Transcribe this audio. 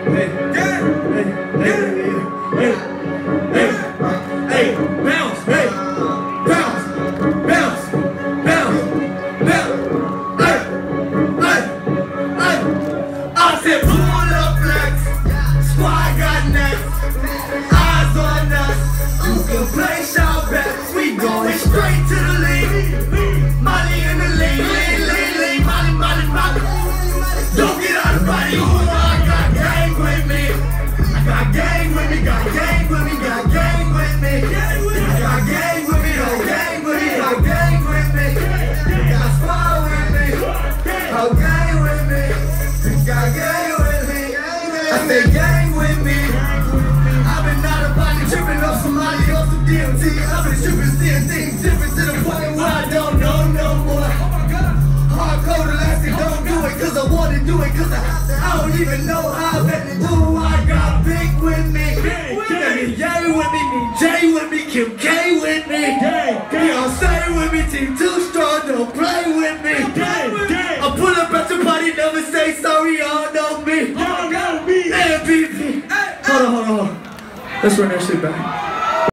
I don't even know how I better do. I got Big with me, Yay with me, Jay with me, Kim K with me, Beyonce with me, Team Too Strong, don't play with me. I pull up at your party, never say sorry, y'all know me. MVP. Hold on. Let's run that shit back.